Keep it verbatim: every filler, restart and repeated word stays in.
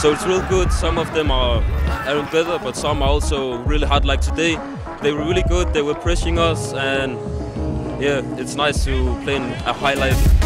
So it's real good. Some of them are, are better, but some are also really hard. Like today, they were really good. They were pressing us, and yeah, it's nice to play in a high level.